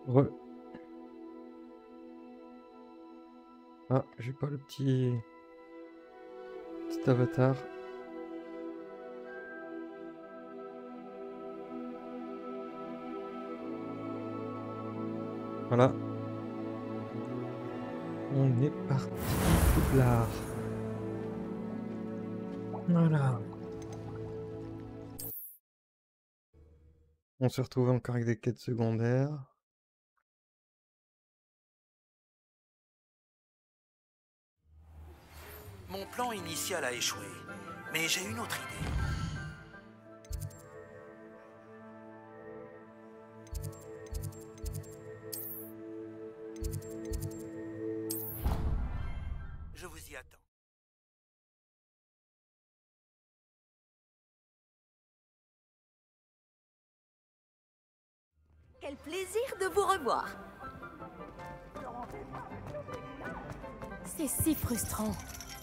Re... Ah, j'ai pas le petit avatar. Voilà. On est parti. Poudlard. Voilà. On se retrouve encore avec des quêtes secondaires. Mon plan initial a échoué, mais j'ai une autre idée. Je vous y attends. Quel plaisir de vous revoir. C'est si frustrant.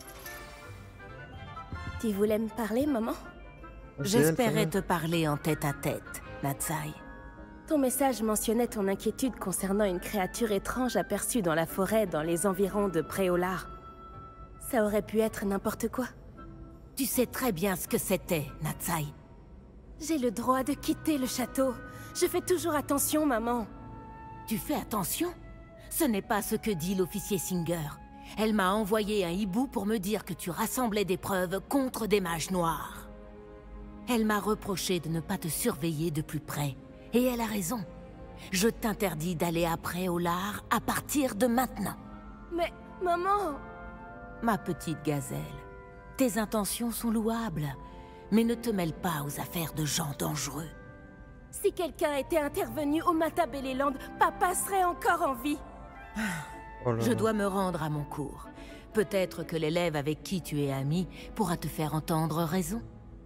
Tu voulais me parler, maman? J'espérais te parler en tête-à-tête, Natsai. Ton message mentionnait ton inquiétude concernant une créature étrange aperçue dans la forêt dans les environs de Préolard. Ça aurait pu être n'importe quoi. Tu sais très bien ce que c'était, Natsai. J'ai le droit de quitter le château. Je fais toujours attention, maman. Tu fais attention? Ce n'est pas ce que dit l'officier Singer. Elle m'a envoyé un hibou pour me dire que tu rassemblais des preuves contre des mages noirs. Elle m'a reproché de ne pas te surveiller de plus près. Et elle a raison. Je t'interdis d'aller à Préolard à partir de maintenant. Mais, maman... Ma petite gazelle, tes intentions sont louables, mais ne te mêle pas aux affaires de gens dangereux. Si quelqu'un était intervenu au Matabeleland, papa serait encore en vie. Oh là Je là. dois me rendre à mon cours. Peut-être que l'élève avec qui tu es ami pourra te faire entendre raison.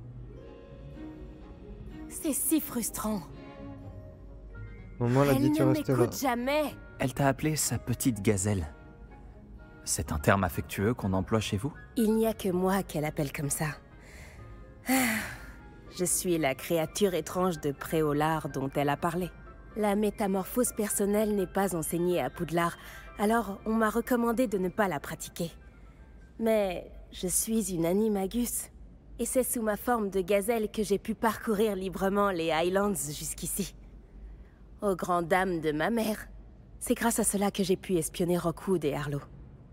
C'est si frustrant. Maman, elle a dit Elle tu ne restes là. m'écoute jamais. Elle t'a appelé sa petite gazelle. C'est un terme affectueux qu'on emploie chez vous? Il n'y a que moi qu'elle appelle comme ça. Ah, je suis la créature étrange de Préolard dont elle a parlé. La métamorphose personnelle n'est pas enseignée à Poudlard, alors on m'a recommandé de ne pas la pratiquer. Mais je suis une animagus, et c'est sous ma forme de gazelle que j'ai pu parcourir librement les Highlands jusqu'ici. Aux grandes dames de ma mère. C'est grâce à cela que j'ai pu espionner Rockwood et Harlow.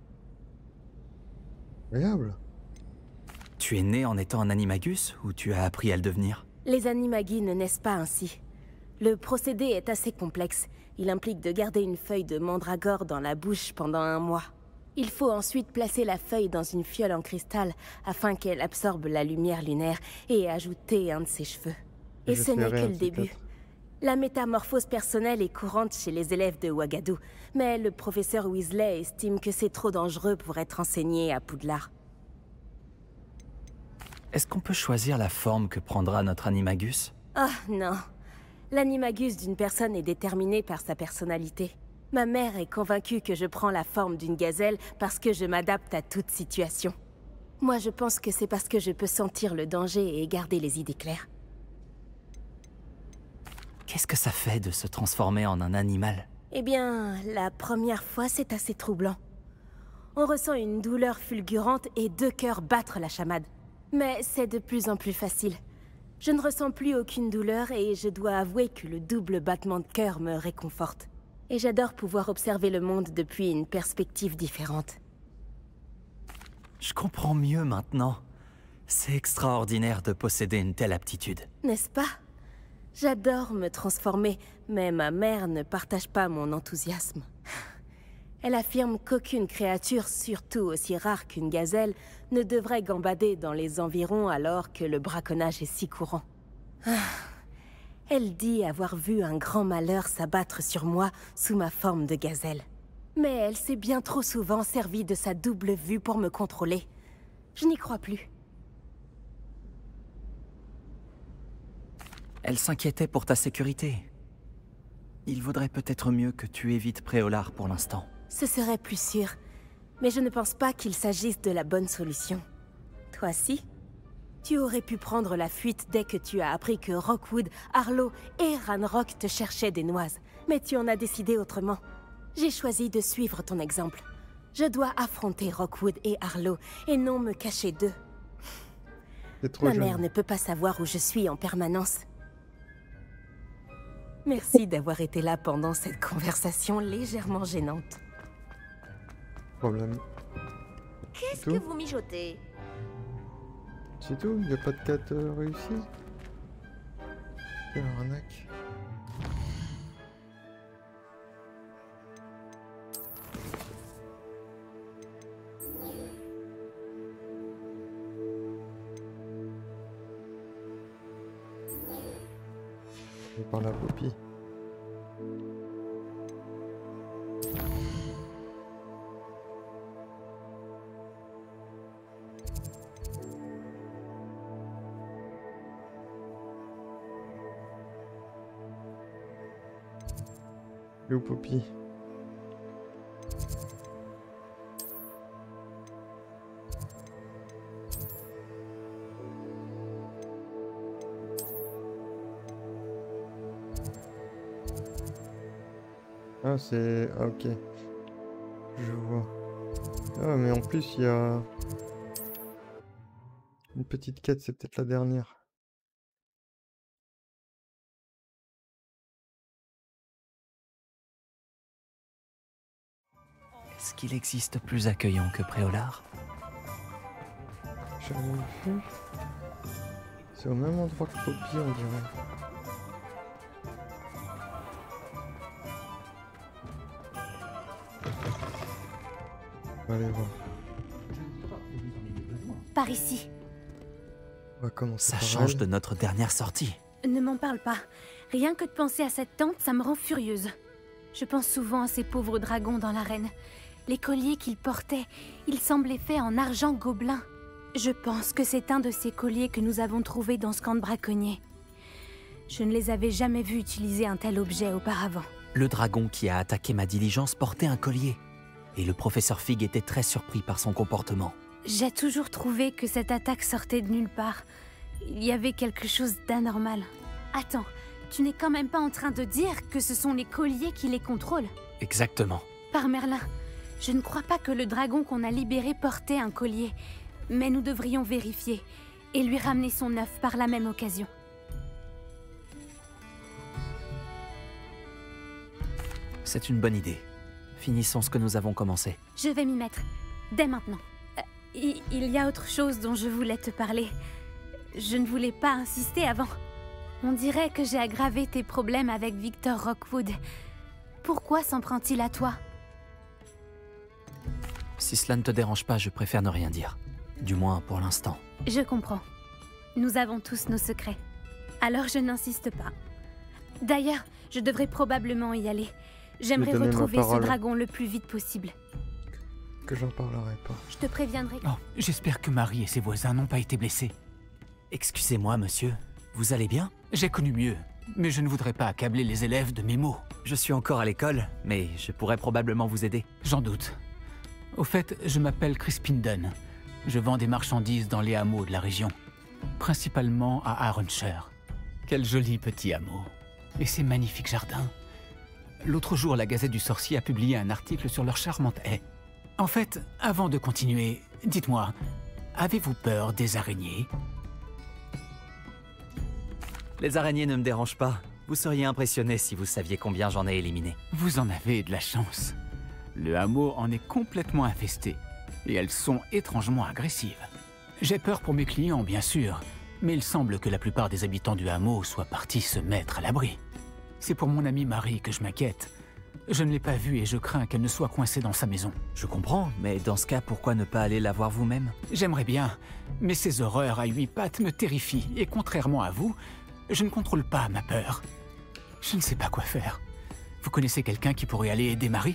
Incroyable. Tu es né en étant un animagus ou tu as appris à le devenir? Les animagi ne naissent pas ainsi. Le procédé est assez complexe. Il implique de garder une feuille de mandragore dans la bouche pendant 1 mois. Il faut ensuite placer la feuille dans une fiole en cristal afin qu'elle absorbe la lumière lunaire et ajouter un de ses cheveux. Et ce n'est que le début. La métamorphose personnelle est courante chez les élèves de Ouagadou, mais le professeur Weasley estime que c'est trop dangereux pour être enseigné à Poudlard. Est-ce qu'on peut choisir la forme que prendra notre animagus? Ah non. L'animagus d'une personne est déterminé par sa personnalité. Ma mère est convaincue que je prends la forme d'une gazelle parce que je m'adapte à toute situation. Moi, je pense que c'est parce que je peux sentir le danger et garder les idées claires. Qu'est-ce que ça fait de se transformer en un animal? Eh bien, la première fois, c'est assez troublant. On ressent une douleur fulgurante et 2 cœurs battre la chamade. Mais c'est de plus en plus facile. Je ne ressens plus aucune douleur et je dois avouer que le double battement de cœur me réconforte. Et j'adore pouvoir observer le monde depuis une perspective différente. Je comprends mieux maintenant. C'est extraordinaire de posséder une telle aptitude. N'est-ce pas? J'adore me transformer, mais ma mère ne partage pas mon enthousiasme. Elle affirme qu'aucune créature, surtout aussi rare qu'une gazelle, ne devrait gambader dans les environs alors que le braconnage est si courant. Ah. Elle dit avoir vu un grand malheur s'abattre sur moi sous ma forme de gazelle. Mais elle s'est bien trop souvent servie de sa double vue pour me contrôler. Je n'y crois plus. Elle s'inquiétait pour ta sécurité. Il vaudrait peut-être mieux que tu évites Préolard pour l'instant. Ce serait plus sûr. Mais je ne pense pas qu'il s'agisse de la bonne solution. Toi si? Tu aurais pu prendre la fuite dès que tu as appris que Rockwood, Arlo et Ranrock te cherchaient des noises. Mais tu en as décidé autrement. J'ai choisi de suivre ton exemple. Je dois affronter Rockwood et Arlo, et non me cacher d'eux. C'est trop Ma jeune. mère ne peut pas savoir où je suis en permanence. Merci d'avoir été là pendant cette conversation légèrement gênante. Problème. Qu'est-ce tout que vous mijotez? C'est tout? Y a pas de quête réussie? Quelle arnaque. Je parle à Poppy. Et où Poppy? Ah c'est... Ah ok. Je vois. Ah mais en plus il y a... Une petite quête, c'est peut-être la dernière. Est-ce qu'il existe plus accueillant que Préolard? J'avais vu. C'est au même endroit que Poppy on dirait. On va aller voir. Par ici. On va commencer Ça par change elle. de notre dernière sortie. Ne m'en parle pas. Rien que de penser à cette tente, ça me rend furieuse. Je pense souvent à ces pauvres dragons dans l'arène. Les colliers qu'ils portaient, ils semblaient faits en argent gobelin. Je pense que c'est un de ces colliers que nous avons trouvé dans ce camp de braconniers. Je ne les avais jamais vus utiliser un tel objet auparavant. Le dragon qui a attaqué ma diligence portait un collier. Et le professeur Fig était très surpris par son comportement. J'ai toujours trouvé que cette attaque sortait de nulle part. Il y avait quelque chose d'anormal. Attends, tu n'es quand même pas en train de dire que ce sont les colliers qui les contrôlent? Exactement. Par Merlin, je ne crois pas que le dragon qu'on a libéré portait un collier. Mais nous devrions vérifier et lui ramener son œuf par la même occasion. C'est une bonne idée. Finissons ce que nous avons commencé. Je vais m'y mettre, dès maintenant. Il y a autre chose dont je voulais te parler. Je ne voulais pas insister avant. On dirait que j'ai aggravé tes problèmes avec Victor Rockwood. Pourquoi s'en prend-il à toi? Si cela ne te dérange pas, je préfère ne rien dire. Du moins pour l'instant. Je comprends. Nous avons tous nos secrets. Alors je n'insiste pas. D'ailleurs, je devrais probablement y aller. J'aimerais donner ma retrouver ce parole. dragon le plus vite possible. Que j'en parlerai pas. Je te préviendrai. Oh, j'espère que Marie et ses voisins n'ont pas été blessés. Excusez-moi, monsieur. Vous allez bien? J'ai connu mieux, mais je ne voudrais pas accabler les élèves de mes mots. Je suis encore à l'école, mais je pourrais probablement vous aider. J'en doute. Au fait, je m'appelle Crispin Dunn. Je vends des marchandises dans les hameaux de la région. Principalement à Arunshire. Quel joli petit hameau. Et ces magnifiques jardins. L'autre jour, la Gazette du Sorcier a publié un article sur leur charmante haie. En fait, avant de continuer, dites-moi, avez-vous peur des araignées? Les araignées ne me dérangent pas. Vous seriez impressionné si vous saviez combien j'en ai éliminé. Vous en avez de la chance. Le hameau en est complètement infesté. Et elles sont étrangement agressives. J'ai peur pour mes clients, bien sûr. Mais il semble que la plupart des habitants du hameau soient partis se mettre à l'abri. C'est pour mon amie Marie que je m'inquiète. Je ne l'ai pas vue et je crains qu'elle ne soit coincée dans sa maison. Je comprends, mais dans ce cas, pourquoi ne pas aller la voir vous-même? J'aimerais bien, mais ces horreurs à 8 pattes me terrifient. Et contrairement à vous, je ne contrôle pas ma peur. Je ne sais pas quoi faire. Vous connaissez quelqu'un qui pourrait aller aider Marie?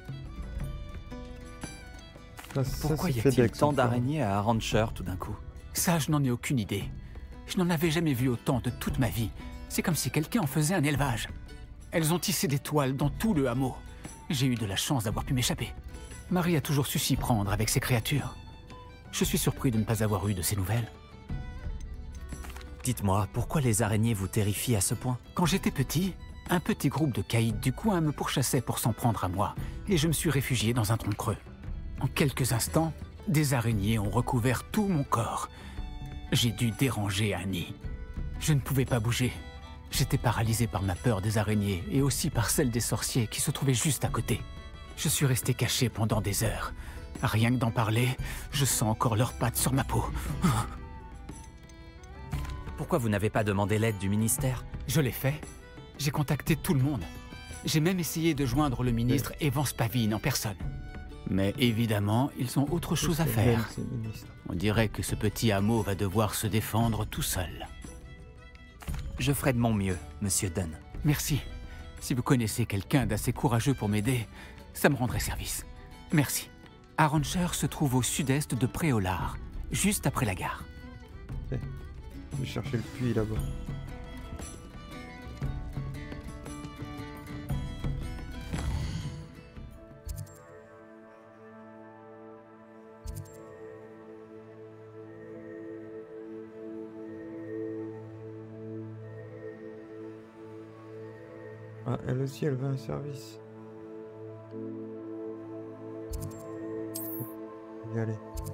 Pourquoi y a-t-il tant d'araignées à Arunshire tout d'un coup? Ça, je n'en ai aucune idée. Je n'en avais jamais vu autant de toute ma vie. C'est comme si quelqu'un en faisait un élevage. Elles ont tissé des toiles dans tout le hameau. J'ai eu de la chance d'avoir pu m'échapper. Marie a toujours su s'y prendre avec ces créatures. Je suis surpris de ne pas avoir eu de ses nouvelles. Dites-moi, pourquoi les araignées vous terrifient à ce point? Quand j'étais petit, un petit groupe de caïds du coin me pourchassait pour s'en prendre à moi, et je me suis réfugié dans un tronc creux. En quelques instants, des araignées ont recouvert tout mon corps. J'ai dû déranger Annie. Je ne pouvais pas bouger. J'étais paralysé par ma peur des araignées et aussi par celle des sorciers qui se trouvaient juste à côté. Je suis resté caché pendant des heures. Rien que d'en parler, je sens encore leurs pattes sur ma peau. Pourquoi vous n'avez pas demandé l'aide du ministère? Je l'ai fait. J'ai contacté tout le monde. J'ai même essayé de joindre le ministre Evan Spavin en personne. Mais évidemment, ils ont autre chose à faire. On dirait que ce petit hameau va devoir se défendre tout seul. Je ferai de mon mieux, Monsieur Dunn. Merci. Si vous connaissez quelqu'un d'assez courageux pour m'aider, ça me rendrait service. Merci. Arrancher se trouve au sud-est de Préolard, juste après la gare. Okay. Je vais chercher le puits là-bas. Ah, elle aussi, elle veut un service. On va y aller.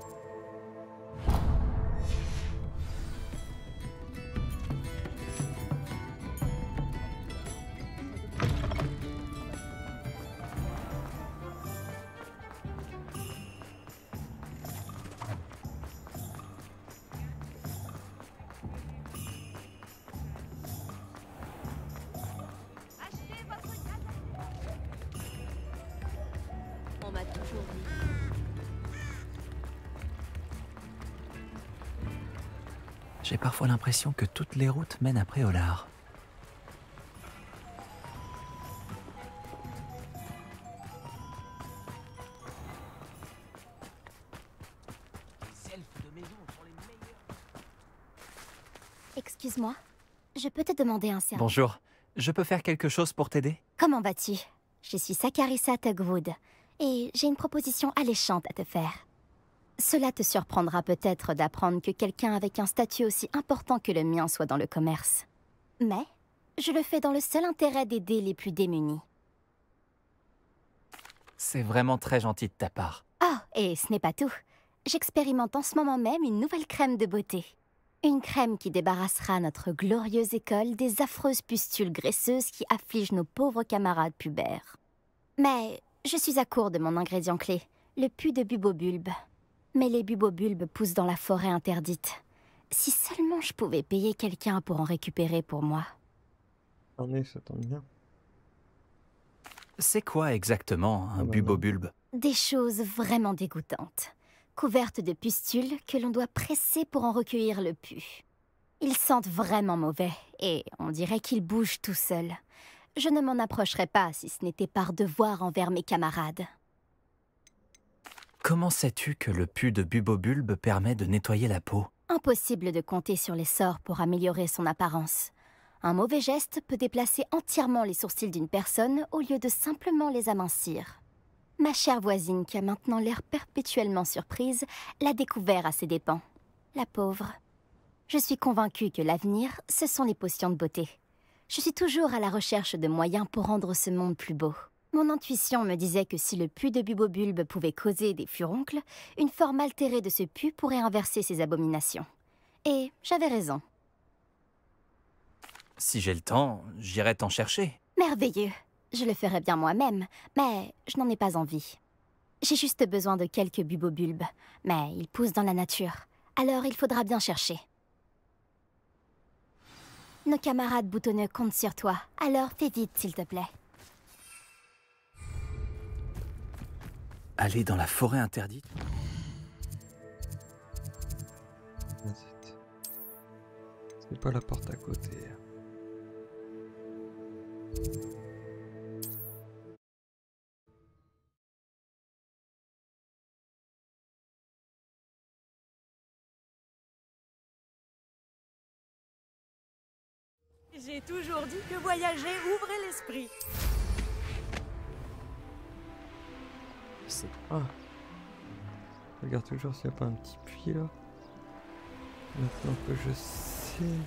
On m'a toujours dit. J'ai parfois l'impression que toutes les routes mènent à Préolard. Excuse-moi, je peux te demander un service? Bonjour, je peux faire quelque chose pour t'aider? Comment vas-tu? Je suis Sakarissa Tugwood, et j'ai une proposition alléchante à te faire. Cela te surprendra peut-être d'apprendre que quelqu'un avec un statut aussi important que le mien soit dans le commerce. Mais je le fais dans le seul intérêt d'aider les plus démunis. C'est vraiment très gentil de ta part. Oh, et ce n'est pas tout. J'expérimente en ce moment même une nouvelle crème de beauté. Une crème qui débarrassera notre glorieuse école des affreuses pustules graisseuses qui affligent nos pauvres camarades pubères. Mais je suis à court de mon ingrédient clé, le pus de bubobulbe. Mais les bubobulbes poussent dans la forêt interdite. Si seulement je pouvais payer quelqu'un pour en récupérer pour moi. J'en ai, ça tombe bien. C'est quoi exactement un bubobulbe? Des choses vraiment dégoûtantes. Couvertes de pustules que l'on doit presser pour en recueillir le pus. Ils sentent vraiment mauvais et on dirait qu'ils bougent tout seuls. Je ne m'en approcherais pas si ce n'était par devoir envers mes camarades. Comment sais-tu que le pus de bubobulbe permet de nettoyer la peau? Impossible de compter sur les sorts pour améliorer son apparence. Un mauvais geste peut déplacer entièrement les sourcils d'une personne au lieu de simplement les amincir. Ma chère voisine, qui a maintenant l'air perpétuellement surprise, l'a découvert à ses dépens. La pauvre. Je suis convaincue que l'avenir, ce sont les potions de beauté. Je suis toujours à la recherche de moyens pour rendre ce monde plus beau. Mon intuition me disait que si le pus de bubobulbe pouvait causer des furoncles, une forme altérée de ce pus pourrait inverser ces abominations. Et j'avais raison. Si j'ai le temps, j'irai t'en chercher. Merveilleux. Je le ferai bien moi-même, mais je n'en ai pas envie. J'ai juste besoin de quelques bubobulbes, mais ils poussent dans la nature, alors il faudra bien chercher. Nos camarades boutonneux comptent sur toi, alors fais vite s'il te plaît. Aller dans la forêt interdite? C'est pas la porte à côté. J'ai toujours dit que voyager ouvrait l'esprit. Ah. Regarde toujours s'il n'y a pas un petit puits là. Maintenant que je sais...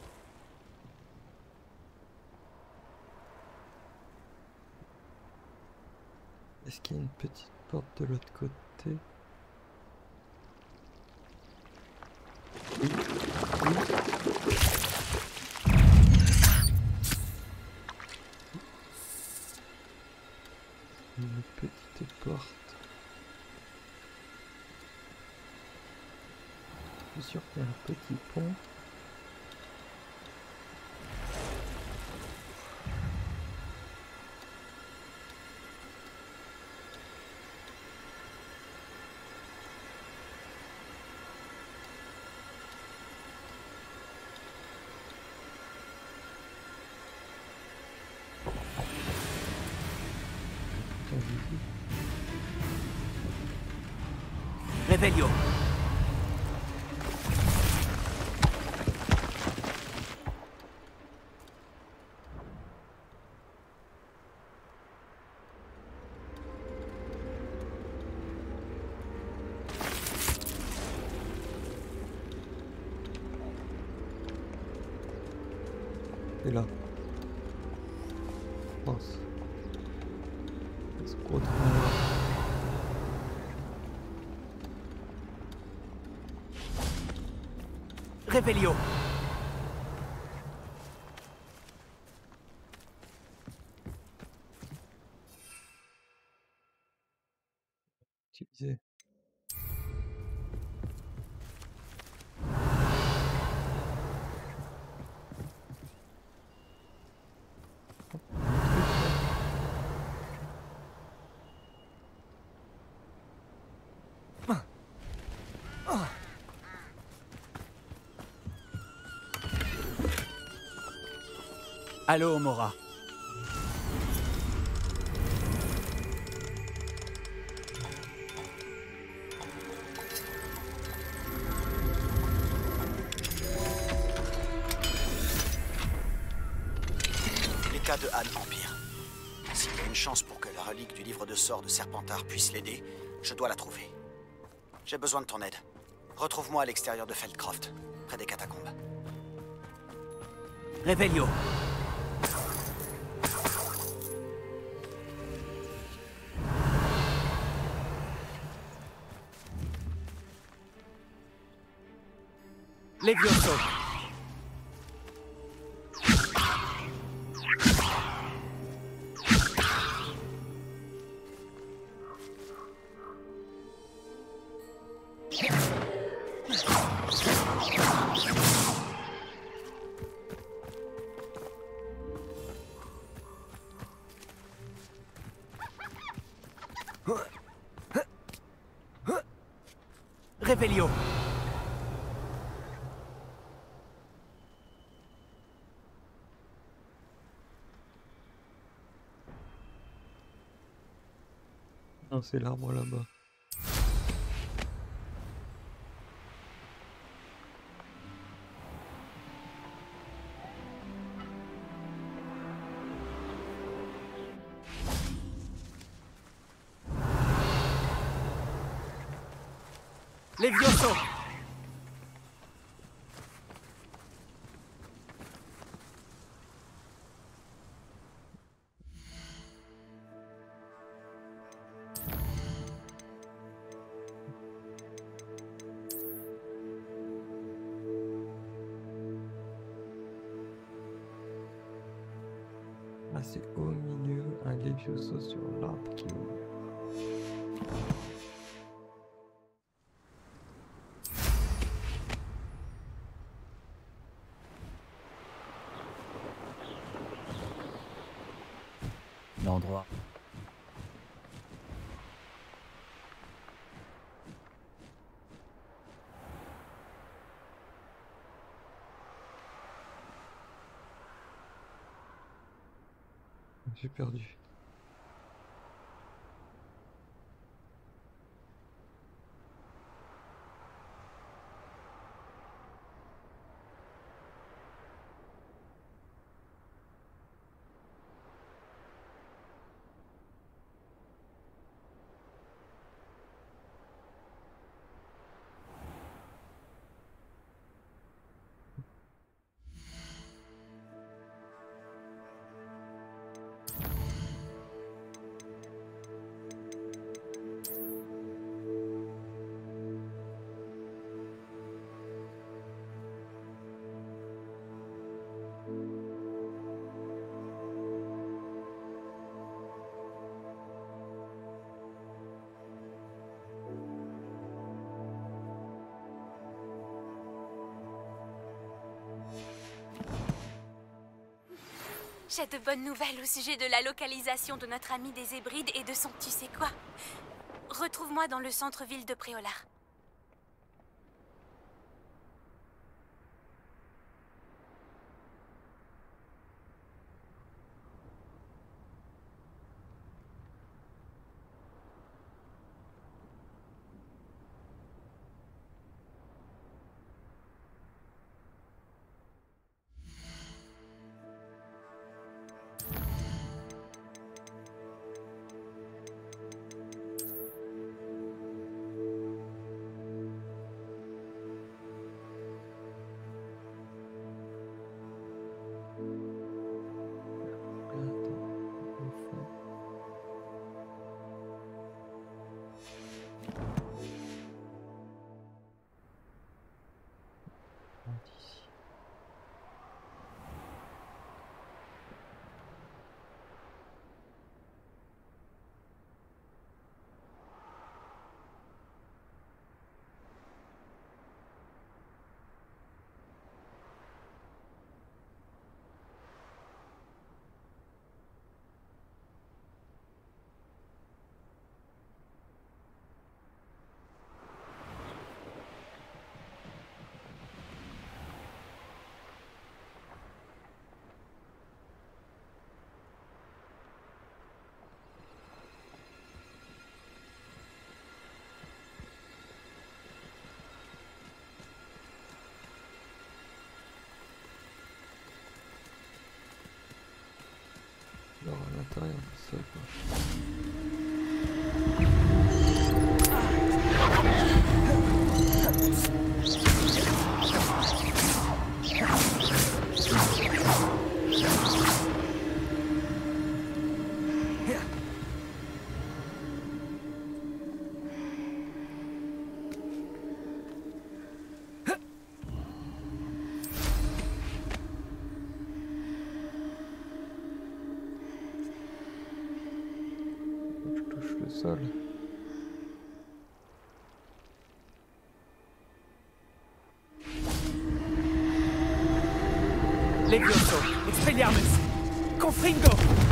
Est-ce qu'il y a une petite porte de l'autre côté? Oui. Une petite porte. Je suis sûr qu'il y a un petit pont. Revelio. Et là. Mince. Ce gros trou noir. Revelio. Utiliser. Allô, Mora. L'état de Anne empire. S'il y a une chance pour que la relique du livre de sorts de Serpentard puisse l'aider, je dois la trouver. J'ai besoin de ton aide. Retrouve-moi à l'extérieur de Feldcroft, près des catacombes. Revelio. Levioso. Revelio. Non, c'est l'arbre là-bas. Levioso. Ah, c'est au milieu, un Levioso sur l'arbre qui ouvre. L'endroit. J'ai perdu. J'ai de bonnes nouvelles au sujet de la localisation de notre ami des Hébrides et de son tu sais quoi. Retrouve-moi dans le centre-ville de Préolard. Alors à l'intérieur de ça quoi. Sol. Levioso, Expelliarmus, Confringo.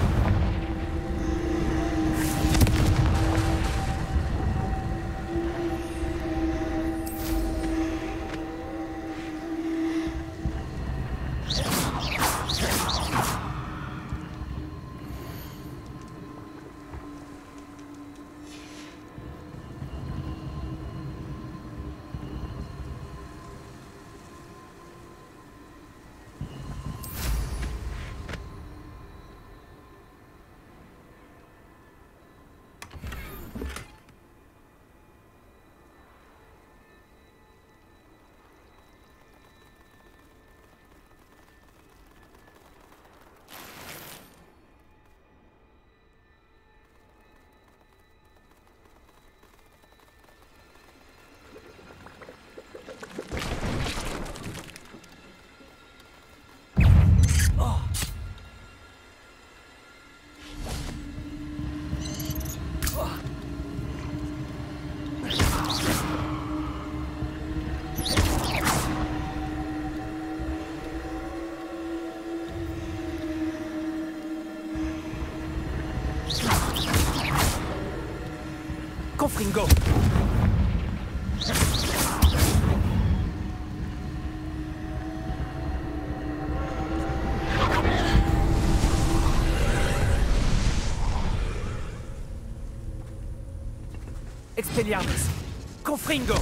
Confringo. Expelliarmus, Confringo.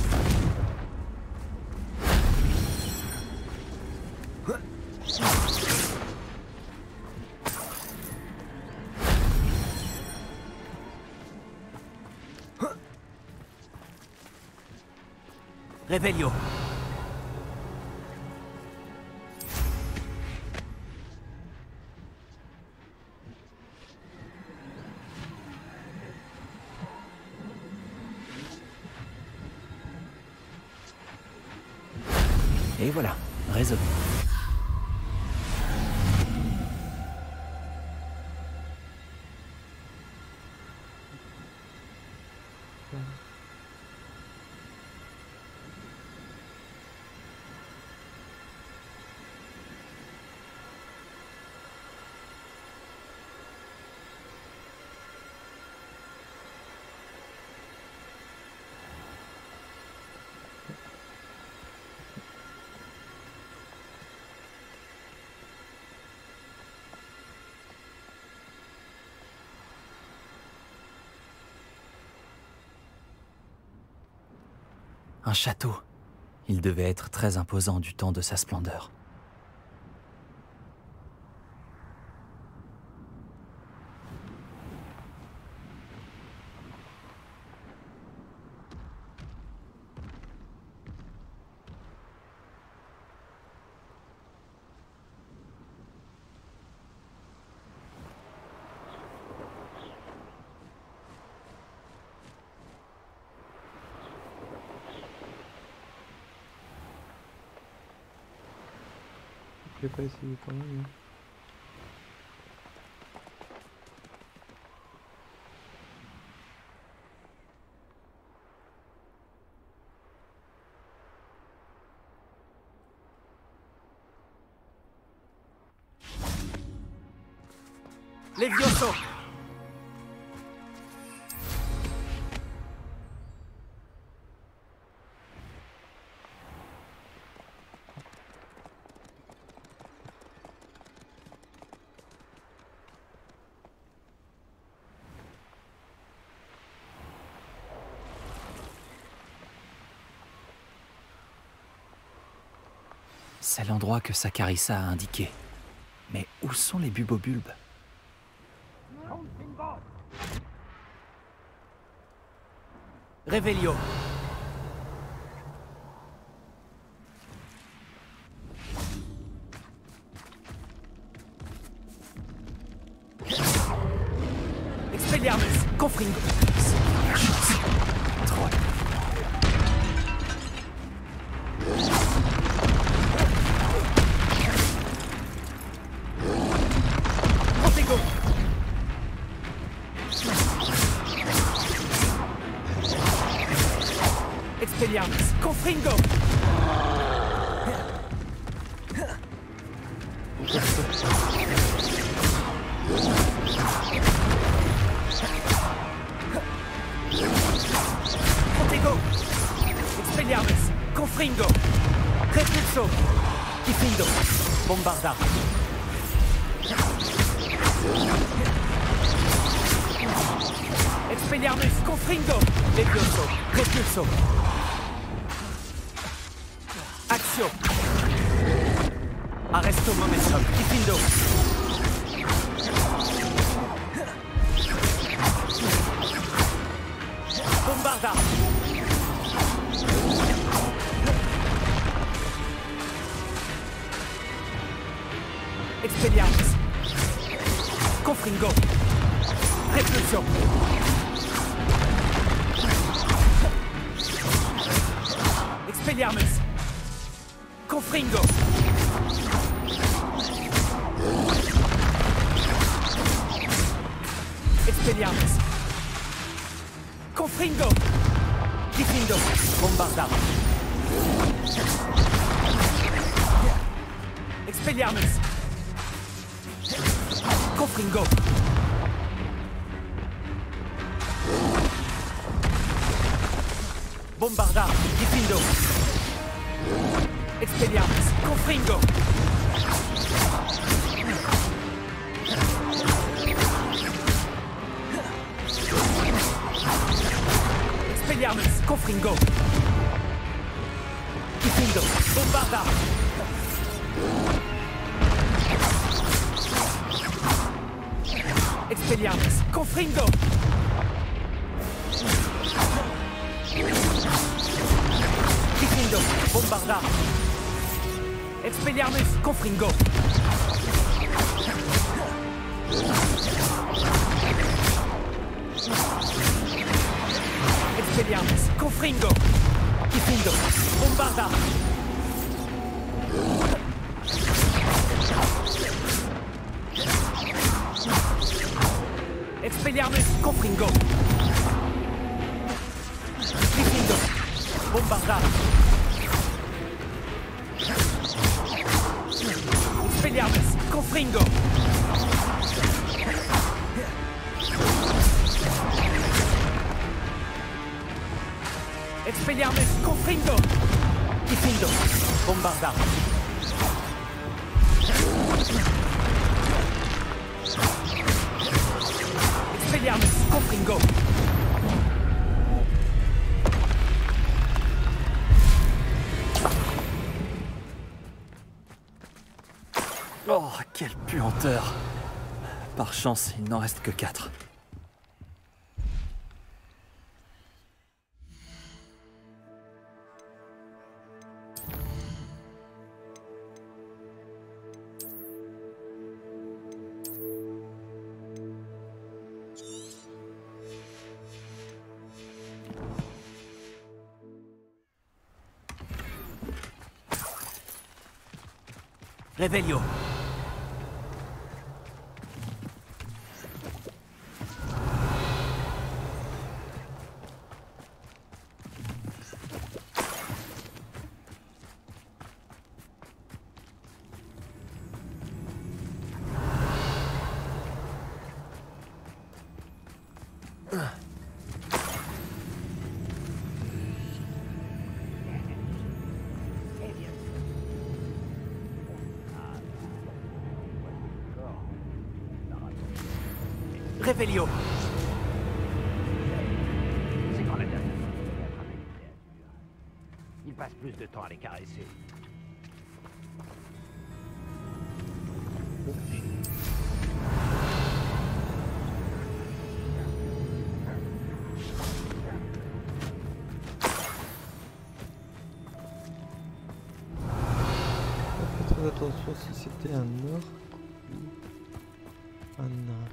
Revelio. Et voilà, résolu. Un château. Il devait être très imposant du temps de sa splendeur. Je vais pas essayer quand même. Levioso! C'est l'endroit que Saccharissa a indiqué. Mais où sont les bubobulbes? Revelio. Expelliarmus, Confringo. La chance. Trop. Protego. Expelliarmus, Confringo. Protego. Expelliarmus, Confringo. Repulso. Diffindo. Bombarda. Expelliarmus, Confringo. Levioso. Repulso. Accio. Arresto momentum. Diffindo. Bombarda. Expelliarmus. Confringo. Repulsion. Expelliarmus. Confringo. Expelliarmus. Confringo. Diffindo. Bombarda. Expelliarmus. Confringo. Bombarda. Diffindo. Expelliarmus. Confringo. Expelliarmus. Confringo. Diffindo. Bombarda. Expelliarmus. Confringo. Diffindo. Bombarda. Expelliarmus. Confringo. Expelliarmus. Confringo. Diffindo. Bombarda. Expelliarmus. Confringo. Diffindo. Bombarda. Expelliarmus. Confringo. Expelliarmus. Confringo. Diffindo. Bombarda. Expelliarmus. Confringo. compteur. Par chance, il n'en reste que 4. Revelio. Revelio. C'est quand la dernière fois que j'ai attrapé une créature. Il passe plus de temps à les caresser. Faites très attention si c'était un orc ou un nain.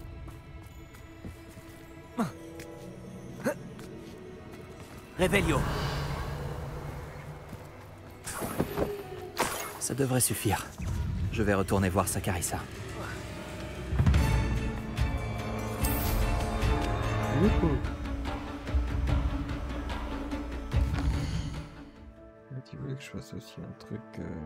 Revelio. Ça devrait suffire. Je vais retourner voir Sakarissa. Youhou. Mais tu voulais que je fasse aussi un truc...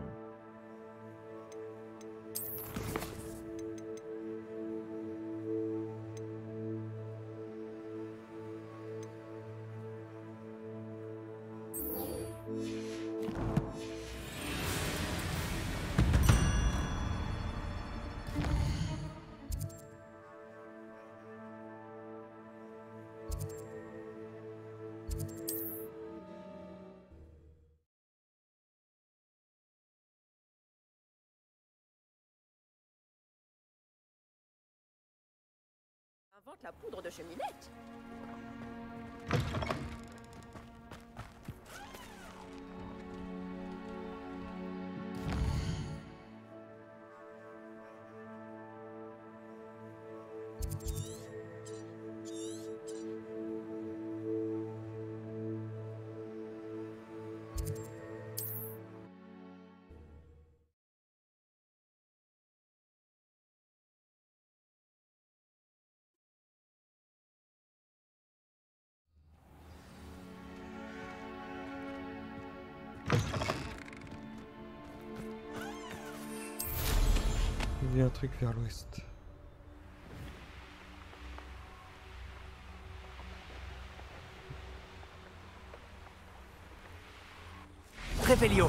Invente la poudre de cheminette. Il y a un truc vers l'ouest. Revelio.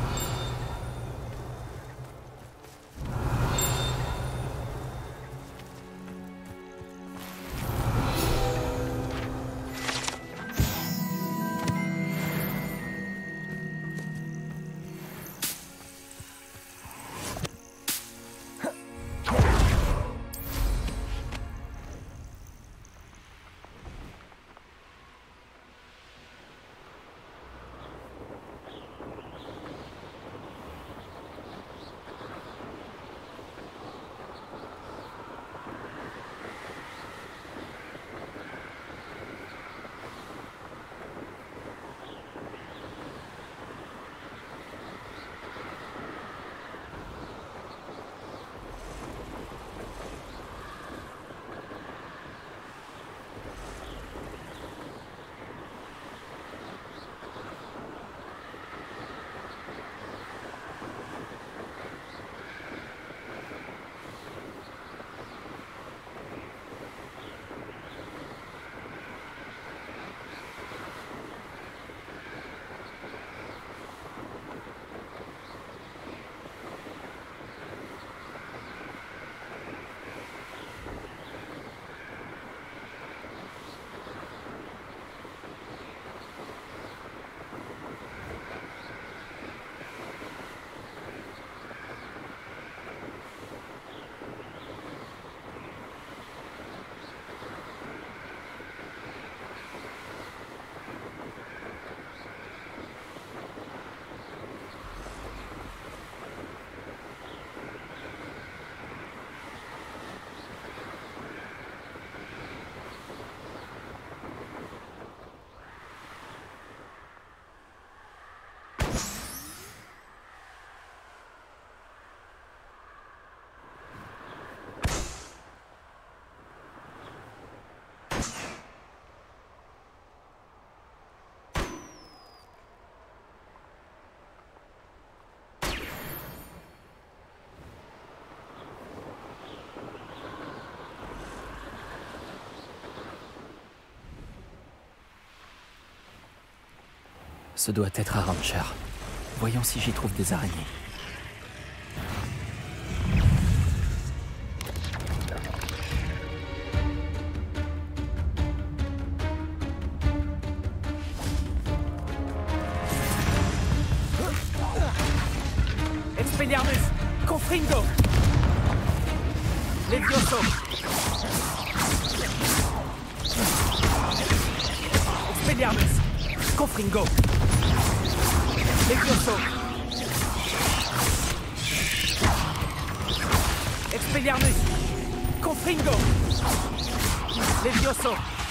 Ce doit être Arrancher. Voyons si j'y trouve des araignées. Expelliarmus! Confringo! Levioso! Expelliarmus! Confringo! Levioso! Expelliarmus! Confringo! Levioso!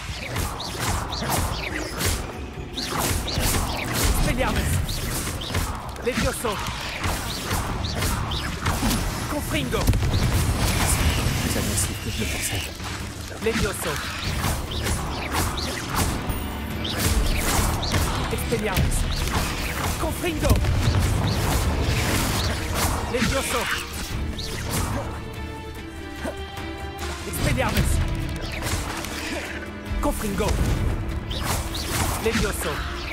Expelliarmus! Levioso! Confringo! Plus agressif que je le pensais. Levioso! Expelliarmus! Confringo! Levioso! Expelliarmus! Confringo! Levioso!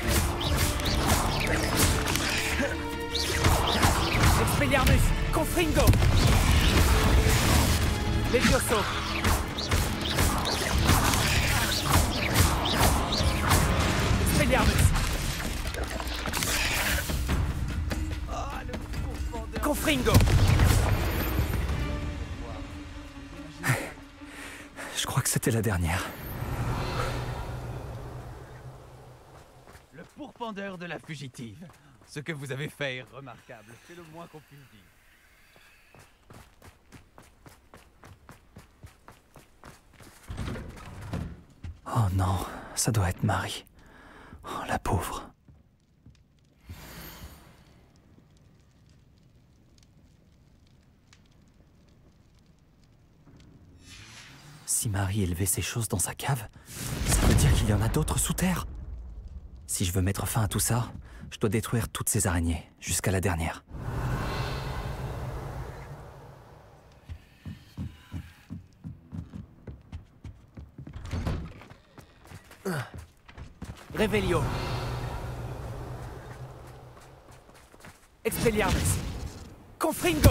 Expelliarmus! Confringo! Levioso! Expelliarmus! Confringo! Je crois que c'était la dernière. Le pourfendeur de la fugitive. Ce que vous avez fait est remarquable, c'est le moins qu'on puisse dire. Oh non, ça doit être Marie. Oh, la pauvre. Si Marie élevait ces choses dans sa cave, ça veut dire qu'il y en a d'autres sous terre. Si je veux mettre fin à tout ça, je dois détruire toutes ces araignées, jusqu'à la dernière. Revelio! Expelliarmus! Confringo!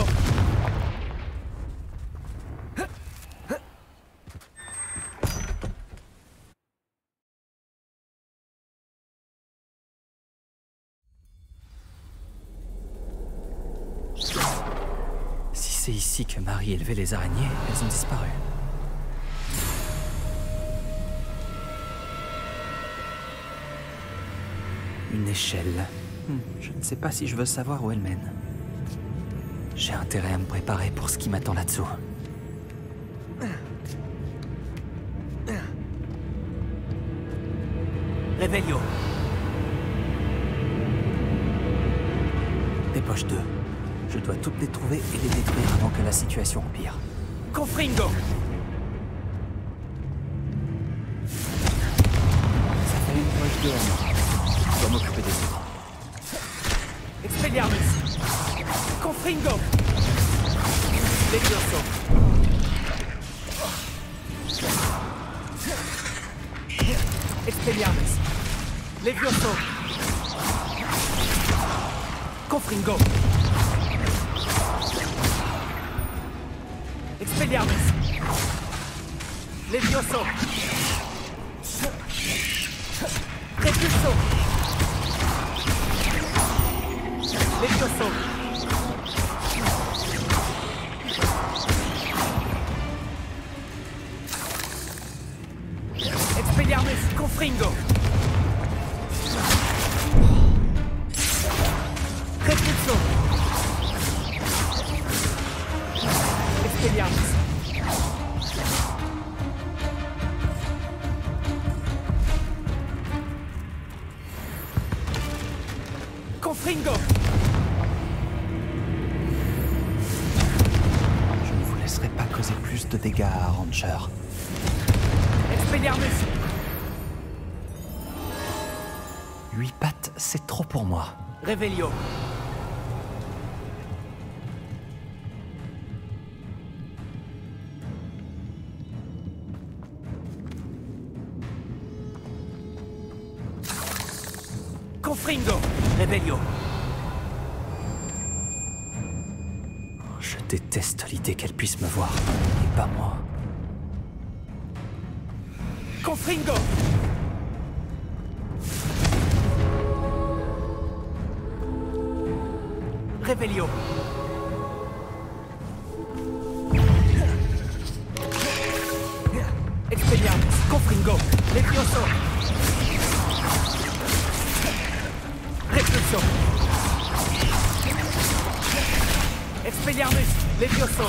Si c'est ici que Marie élevait les araignées, elles ont disparu. Une échelle. Je ne sais pas si je veux savoir où elle mène. J'ai intérêt à me préparer pour ce qui m'attend là-dessous. Revelio! Dépêche 2. Je dois toutes les trouver et les détruire avant que la situation empire. Confringo! Ça fait une poche 2 à moi. Je dois m'occuper des autres. Expelliarmus! Confringo! Levioso! Expelliarmus! Levioso! Confringo! Expelliarmus! Levioso! Repulso! Levioso! Expelliarmus! Confringo! Repulso! Expelliarmus! Confringo! Je ne vous laisserai pas causer plus de dégâts à Arrancher. Expelliarmus! 8 pattes, c'est trop pour moi. Revelio! Confringo! Revelio! Je déteste l'idée qu'elle puisse me voir, et pas moi. Confringo! Revelio! Expelliarmus! Confringo! Levioso! Repulso! Expelliarmus! Levioso!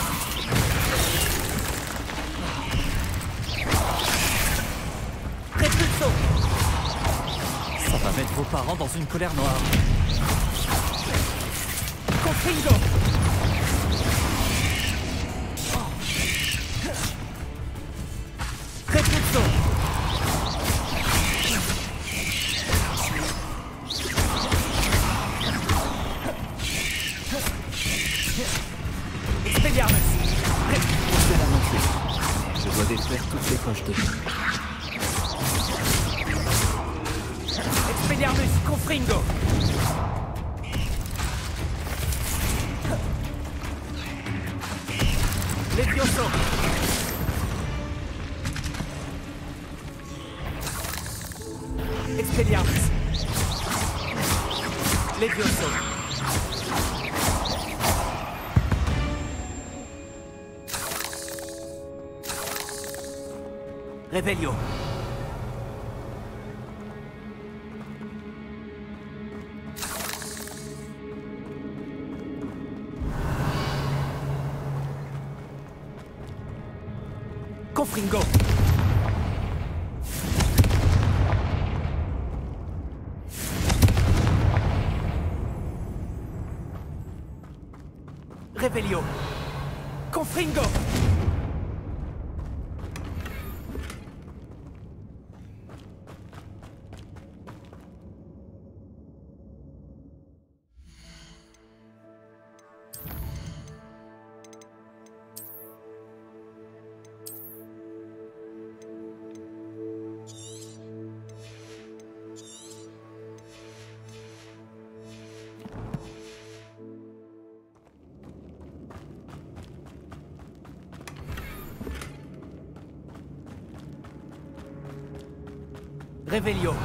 Repulso! Ça va mettre vos parents dans une colère noire. Confringo! Repulso! Expelliarmus! Cela non plus. Je dois détruire toutes les poches de vie. Expelliarmus! Confringo! Levioso! Expelliarmus! Levioso! Revelio! Confringo! Revelio! Confringo! Revelio!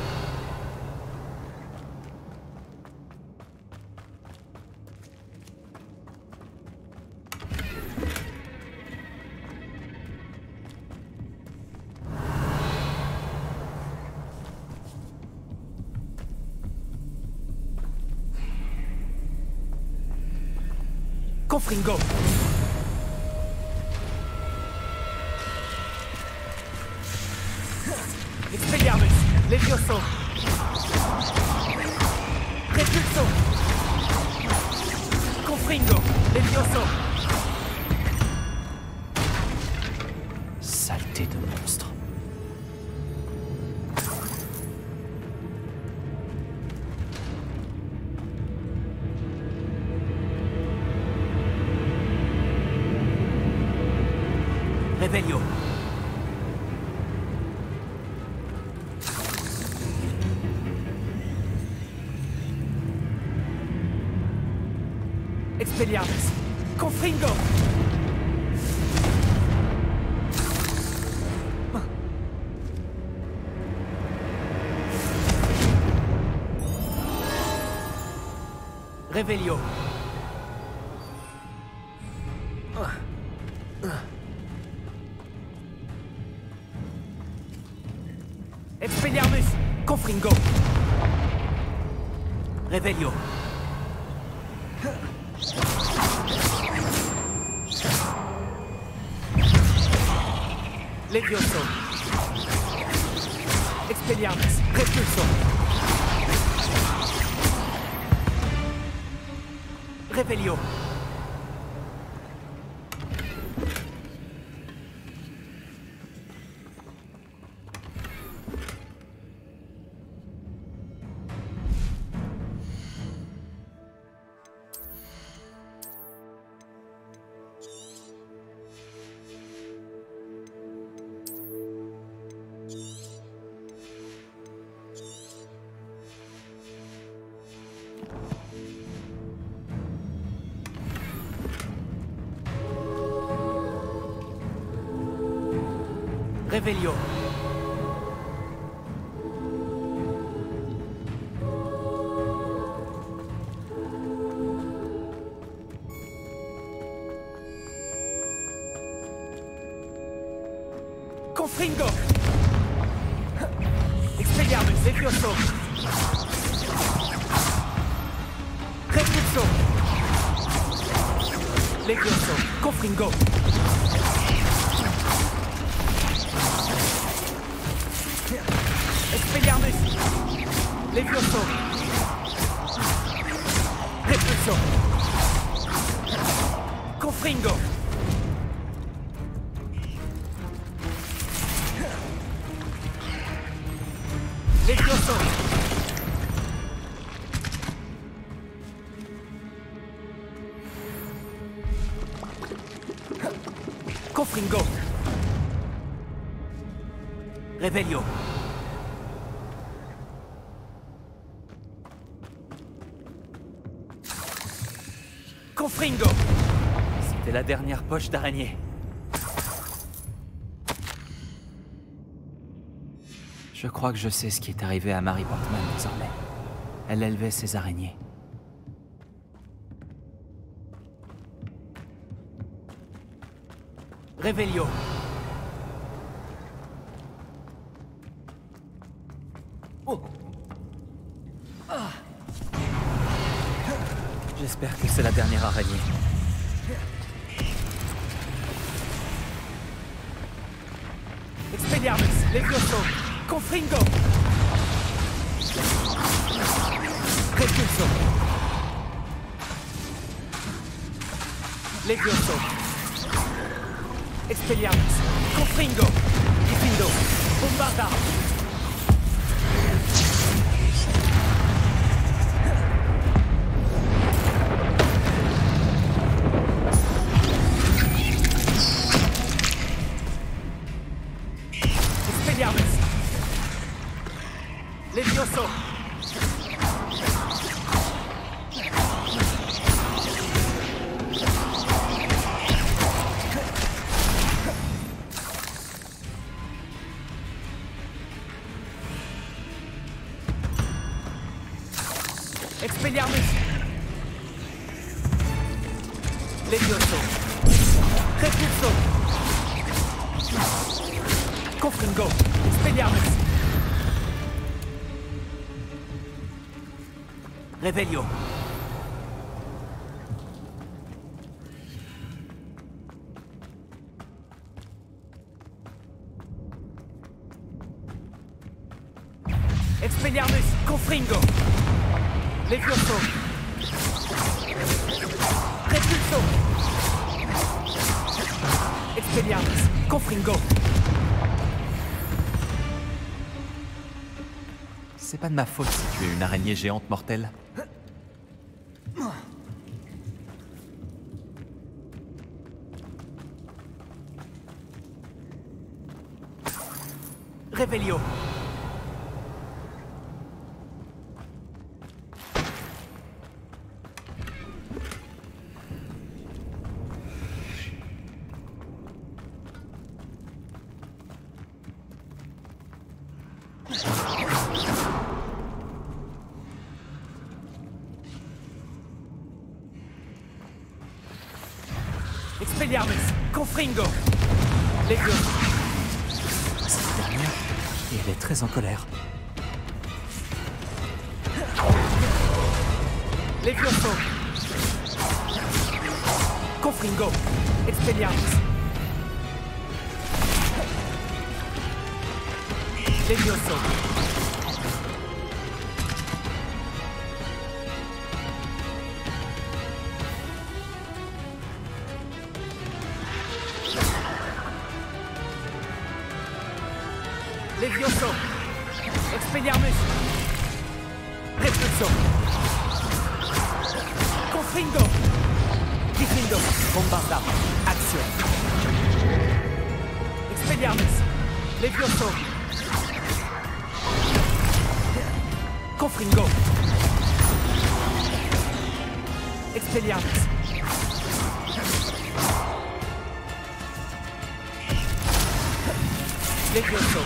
Confringo! Expelliarmus! Levioso! Repulso! Confringo! Levioso! Saleté de monstre. Revelio! Expelliarmus! Confringo! Revelio! Expelliarmus! Confringo! Revelio! Levioso! Expelliarmus! Repulso! Revelio! Revelio. Confringo. Expelliarmus, Levioso. Repulso. Levioso, Confringo. Expelliarmus. Levioso. Repulso. Confringo. Levioso. Confringo. Revelio. Confringo. C'était la dernière poche d'araignée. Je crois que je sais ce qui est arrivé à Mary Portman désormais. Elle élevait ses araignées. Revelio. Oh. Ah. J'espère que c'est la dernière araignée. Expelliarmus, Levioso, Confringo. Repulso. Levioso. Expelliarmus, Confringo. Diffindo. Bombarda. Expelliarmus. Levioso. Expelliarmus. Levioso. Repulso. Confringo. Expelliarmus. Revelio. Expelliarmus. Confringo. Levioso. Repulso. Expelliarmus. Confringo. C'est pas de ma faute si tu es une araignée géante mortelle. Revelio. Expelliarmus, Confringo. Levioso. Cette dernière, et elle est très en colère. Levioso. Confringo. Expelliarmus. Levioso. Levioso. Expelliarmus. Repulso. Confringo. Diffindo. Bombarda. Action. Expelliarmus. Levioso. Confringo. Expelliarmus. Levioso.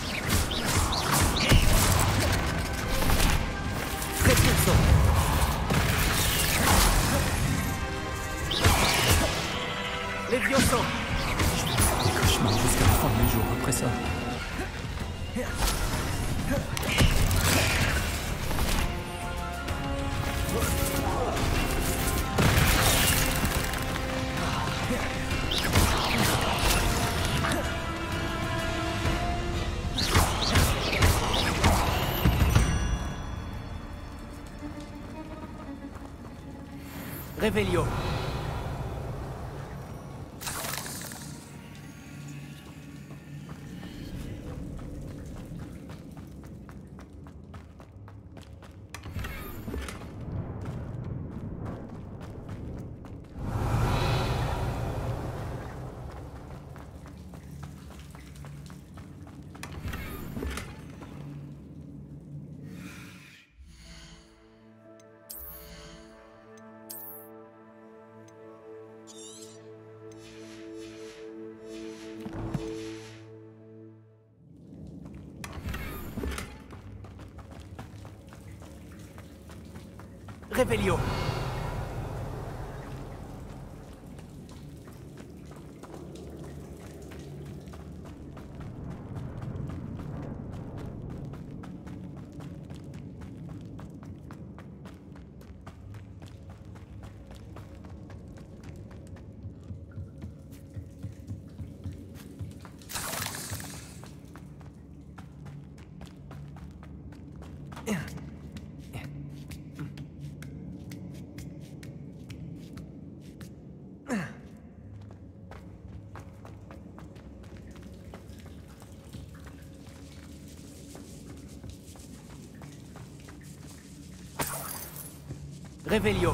Repulso. Levioso. Des cauchemars jusqu'à la fin de mes jours après ça. Revelio. Revelio. Revelio.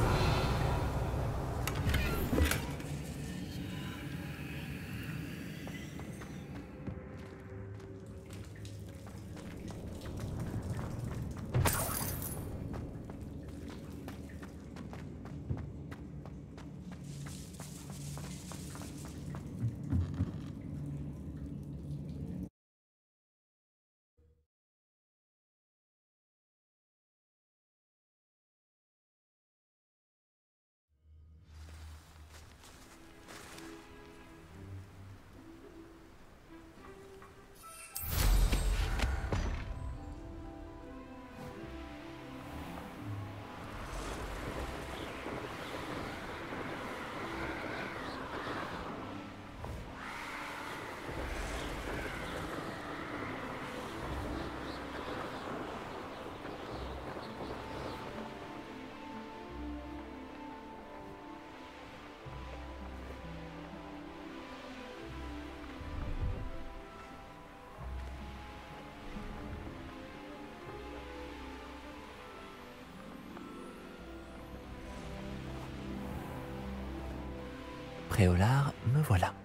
Préolard, me voilà.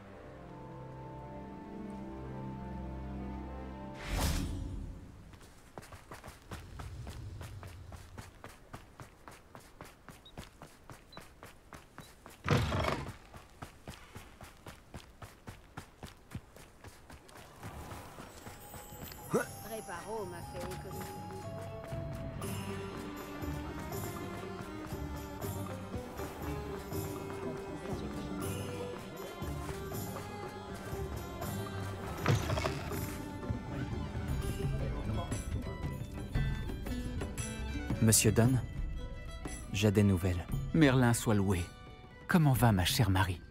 Réparo m'a fait économiser. Monsieur Dunn, j'ai des nouvelles. Merlin soit loué. Comment va ma chère Marie?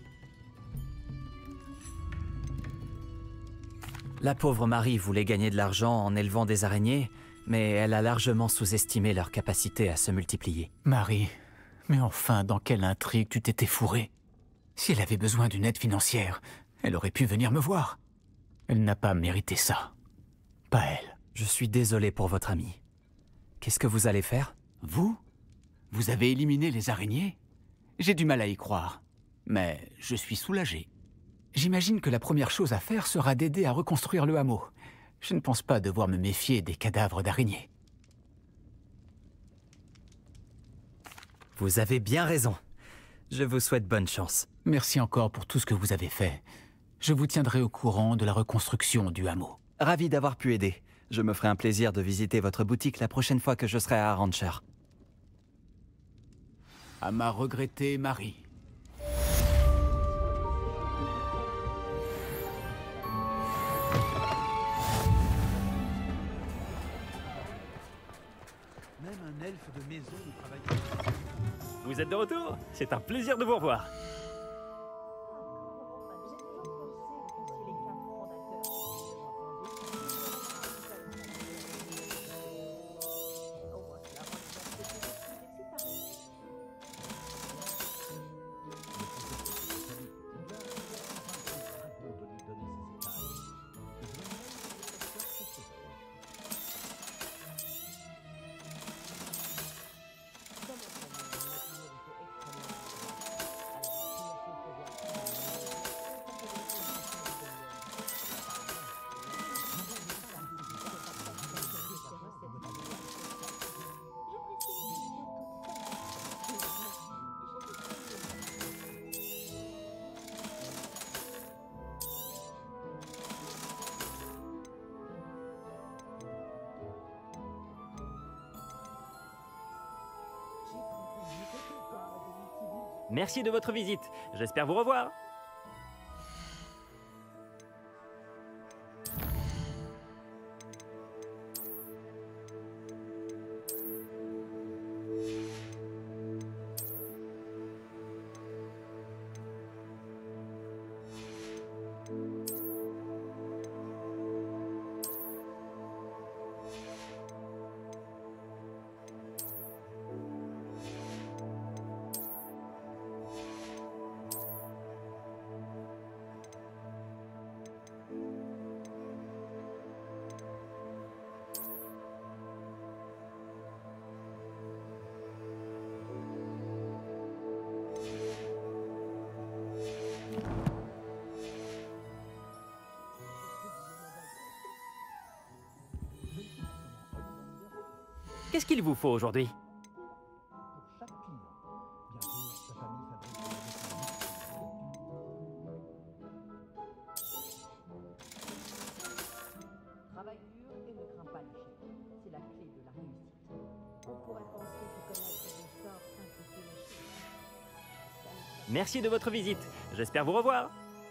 La pauvre Marie voulait gagner de l'argent en élevant des araignées, mais elle a largement sous-estimé leur capacité à se multiplier. Marie, mais enfin, dans quelle intrigue tu t'étais fourrée? Si elle avait besoin d'une aide financière, elle aurait pu venir me voir. Elle n'a pas mérité ça. Pas elle. Je suis désolé pour votre amie. Qu'est-ce que vous allez faire? Vous? Vous avez éliminé les araignées? J'ai du mal à y croire, mais je suis soulagé. J'imagine que la première chose à faire sera d'aider à reconstruire le hameau. Je ne pense pas devoir me méfier des cadavres d'araignées. Vous avez bien raison. Je vous souhaite bonne chance. Merci encore pour tout ce que vous avez fait. Je vous tiendrai au courant de la reconstruction du hameau. Ravi d'avoir pu aider. Je me ferai un plaisir de visiter votre boutique la prochaine fois que je serai à Arrancher. À ma regrettée Marie. Même un elfe de maison ne travaille. Vous êtes de retour? C'est un plaisir de vous revoir. Merci de votre visite. J'espère vous revoir. Qu'est-ce qu'il vous faut aujourd'hui? Travaille dur et ne crains pas l'échec. C'est la clé de la réussite. On pourrait penser que connaître des sorts simplifie les choses. Merci de votre visite. J'espère vous revoir.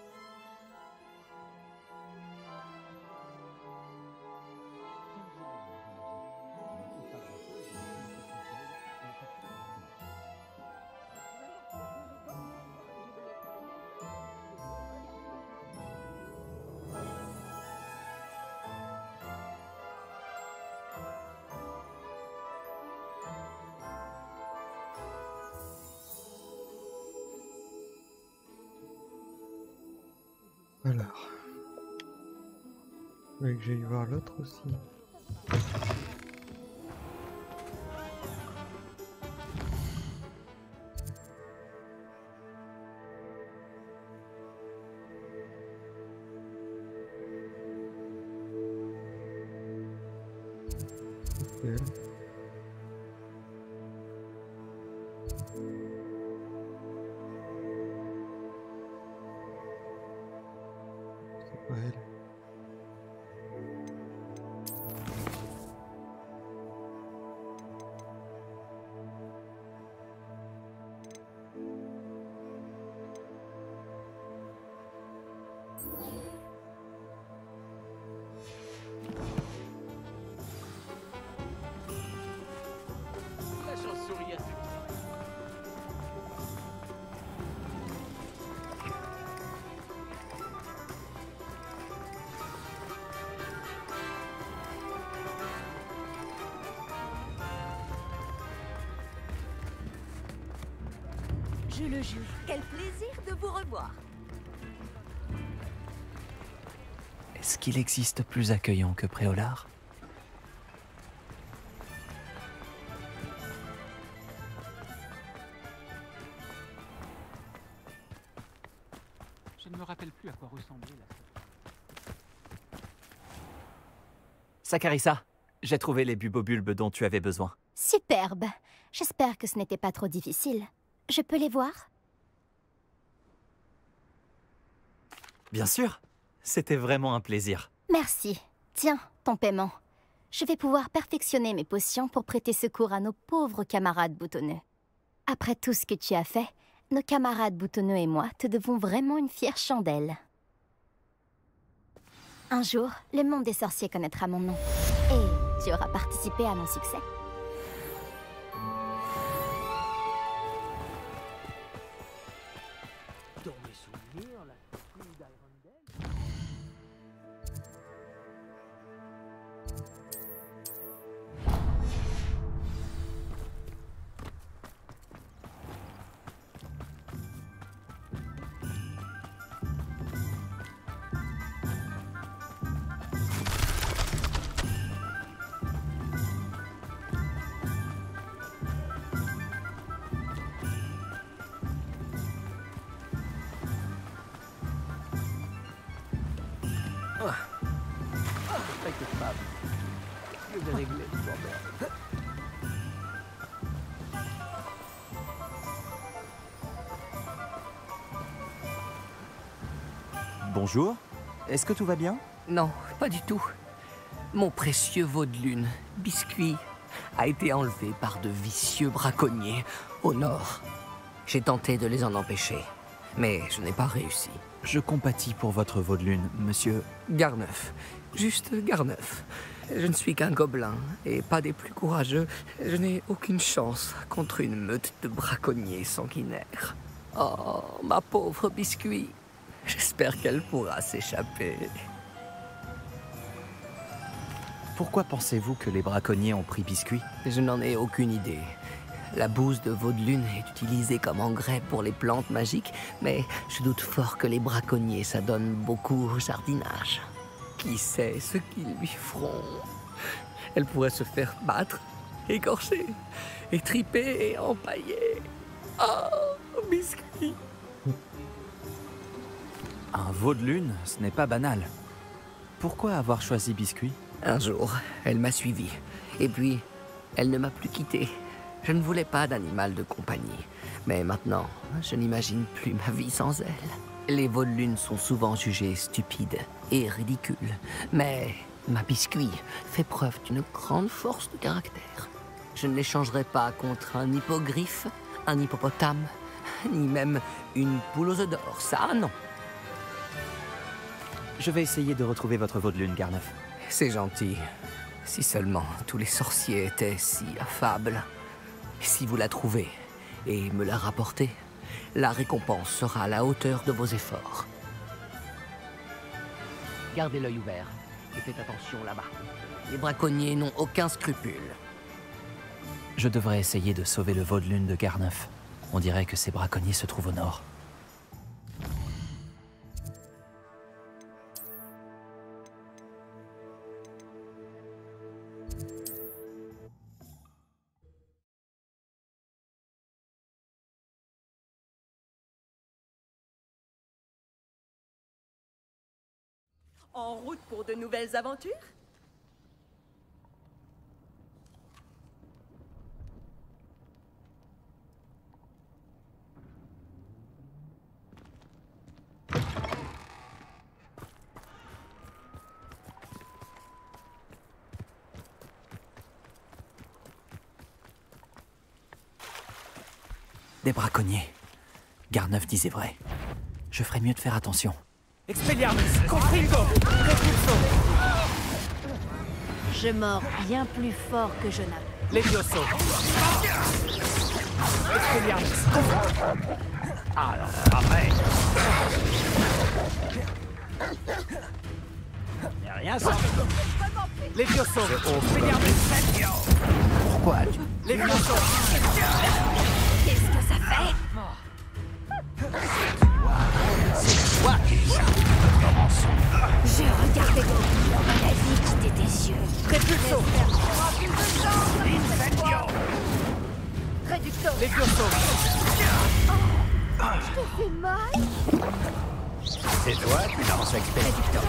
Alors. Vous voulez que j'aille voir l'autre aussi? Ok. C'est pas elle. La chance sourit à ceux qui Je le jure, quel plaisir de vous revoir. Est-ce qu'il existe plus accueillant que Préolard? Je ne me rappelle plus à quoi ressemblait la... Saccharissa, j'ai trouvé les bubobulbes dont tu avais besoin. Superbe. J'espère que ce n'était pas trop difficile. Je peux les voir? Bien sûr. C'était vraiment un plaisir. Merci. Tiens, ton paiement. Je vais pouvoir perfectionner mes potions pour prêter secours à nos pauvres camarades boutonneux. Après tout ce que tu as fait, nos camarades boutonneux et moi te devons vraiment une fière chandelle. Un jour, le monde des sorciers connaîtra mon nom. Et tu auras participé à mon succès. Dans mes souvenirs, la fille d'Irondale... T'inquiète pas, je vais régler le problème. Bonjour. Est-ce que tout va bien? Non, pas du tout. Mon précieux veau de lune, Biscuit, a été enlevé par de vicieux braconniers au nord. J'ai tenté de les en empêcher, mais je n'ai pas réussi. Je compatis pour votre veau de lune, monsieur... Garneuf. Juste Garneuf. Je ne suis qu'un gobelin, et pas des plus courageux. Je n'ai aucune chance contre une meute de braconniers sanguinaires. Oh, ma pauvre Biscuit. J'espère qu'elle pourra s'échapper. Pourquoi pensez-vous que les braconniers ont pris Biscuit? Je n'en ai aucune idée. La bouse de veau de lune est utilisée comme engrais pour les plantes magiques, mais je doute fort que les braconniers s'adonnent beaucoup au jardinage. Qui sait ce qu'ils lui feront? Elle pourrait se faire battre, écorcher, étriper et empailler. Oh, Biscuit! Un veau de lune, ce n'est pas banal. Pourquoi avoir choisi Biscuit? Un jour, elle m'a suivi. Et puis, elle ne m'a plus quitté. Je ne voulais pas d'animal de compagnie. Mais maintenant, je n'imagine plus ma vie sans elle. Les veaux de lune sont souvent jugés stupides et ridicules. Mais ma Biscuit fait preuve d'une grande force de caractère. Je ne l'échangerai pas contre un hippogriffe, un hippopotame, ni même une poule aux œufs d'or. Ça, non. Je vais essayer de retrouver votre veau de lune, Garneuf. C'est gentil. Si seulement tous les sorciers étaient si affables. Si vous la trouvez et me la rapportez, la récompense sera à la hauteur de vos efforts. Gardez l'œil ouvert et faites attention là-bas. Les braconniers n'ont aucun scrupule. Je devrais essayer de sauver le veau de lune de Garneuf. On dirait que ces braconniers se trouvent au nord. En route pour de nouvelles aventures? Des braconniers. Garneuf disait vrai. Je ferais mieux de faire attention. Expelliarmus, Confringo, Repulso. Je mords bien plus fort que je n'appelle. Levioso. Expelliarmus. Alors, arrête. Y'a rien ça. Levioso. Expelliarmus. Pourquoi tu... Levioso. Qu'est-ce que ça fait? C'est toi qui échappes. Commençons. Je regardais ton dans la vie de tes yeux. Repulso. Incendio. Réducteur. Levioso. Je te fais mal. C'est toi qui lance Expelliarmus.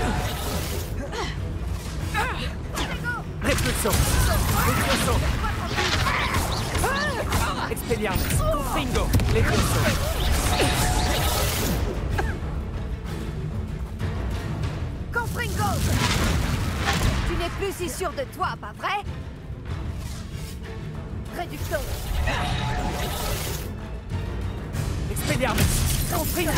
Repulso. Levioso. Expelliarmus, Confringo, Levioso. Confringo! Tu n'es plus si sûr de toi, pas vrai? Réducto! Expelliarmus! Confringo!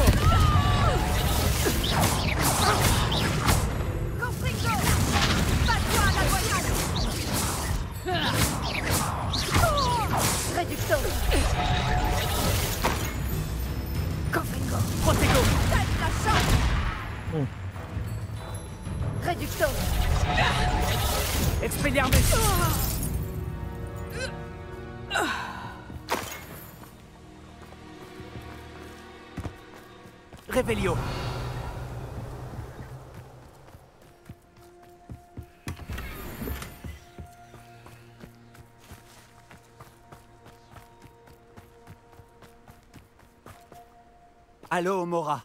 Confringo! Bats-toi à la voyage! Réducto! Confringo! Protego! Tête la chance! Réducto! Expelliarmus! Revelio! Allô, Mora.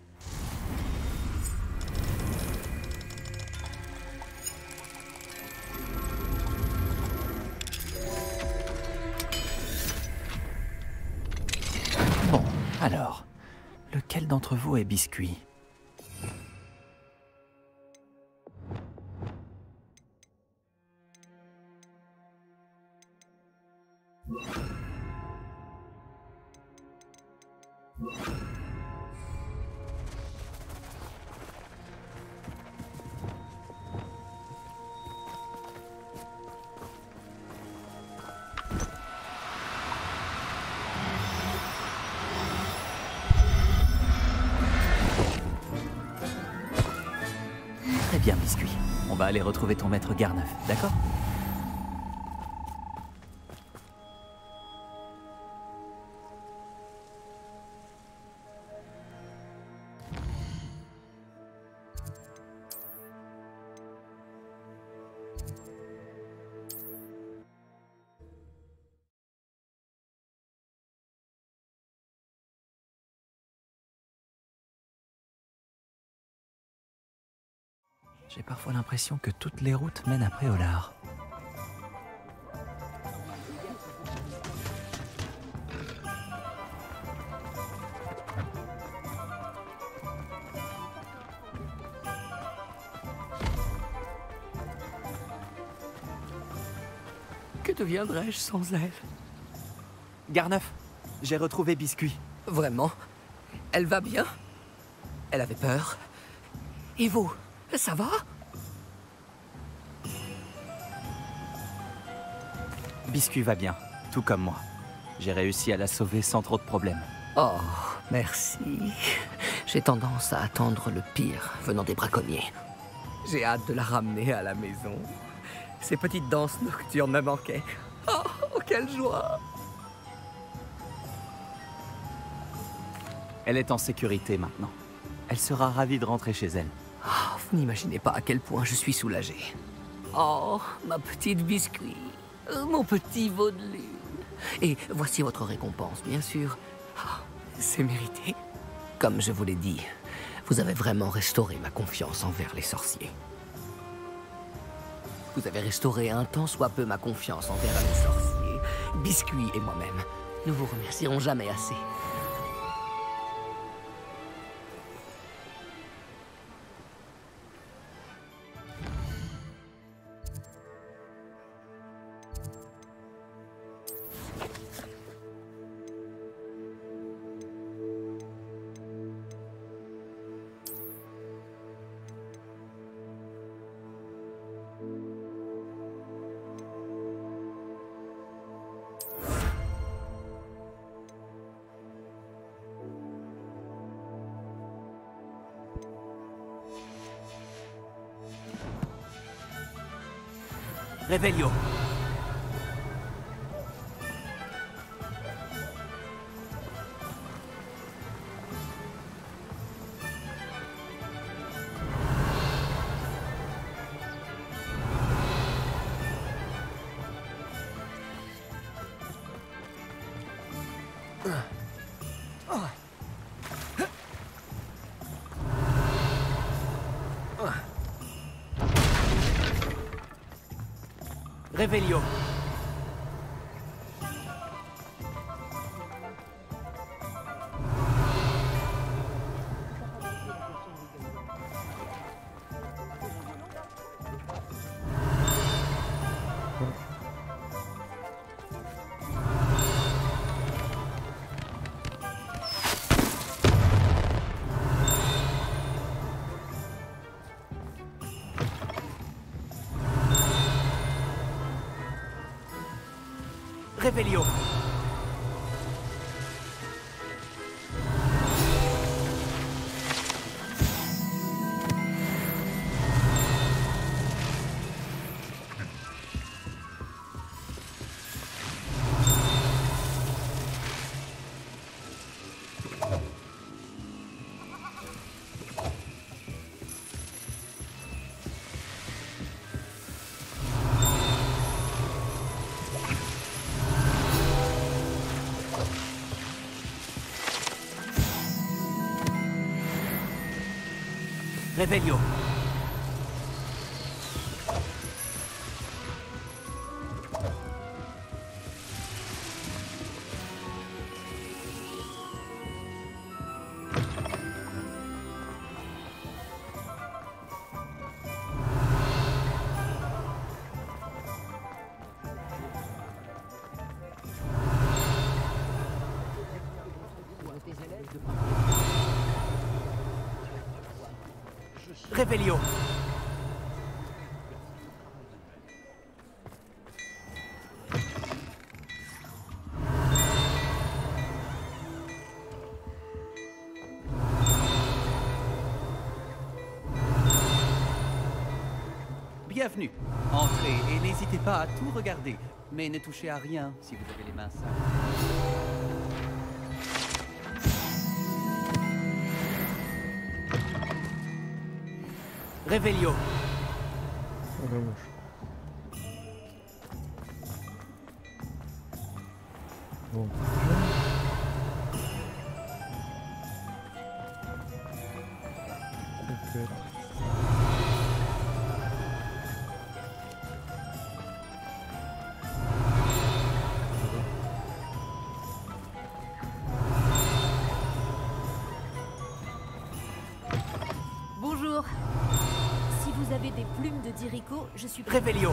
Bon, alors, lequel d'entre vous est Biscuit? Très bien, Biscuit. On va aller retrouver ton maître Garneuf, d'accord? J'ai parfois l'impression que toutes les routes mènent à Préolard. Que deviendrais-je sans elle? Garneuf, j'ai retrouvé Biscuit. Vraiment? Elle va bien? Elle avait peur. Et vous, ça va? Biscuit va bien, tout comme moi. J'ai réussi à la sauver sans trop de problèmes. Oh, merci. J'ai tendance à attendre le pire venant des braconniers. J'ai hâte de la ramener à la maison. Ces petites danses nocturnes me manquaient. Oh, quelle joie! Elle est en sécurité maintenant. Elle sera ravie de rentrer chez elle. Oh, vous n'imaginez pas à quel point je suis soulagé. Oh, ma petite Biscuit. Mon petit veau de lune. Et voici votre récompense, bien sûr. Oh, c'est mérité. Comme je vous l'ai dit, vous avez vraiment restauré ma confiance envers les sorciers. Vous avez restauré un tant soit peu ma confiance envers les sorciers. Biscuit et moi-même, nous vous remercierons jamais assez. Revelio. Revelio. Revelio. Revelio. Revelio. Bienvenue. Entrez et n'hésitez pas à tout regarder. Mais ne touchez à rien si vous avez les mains sales. Revelio. Bon. Ça peut être. Bonjour. Si vous avez des plumes de Dirico, je suis... Revelio.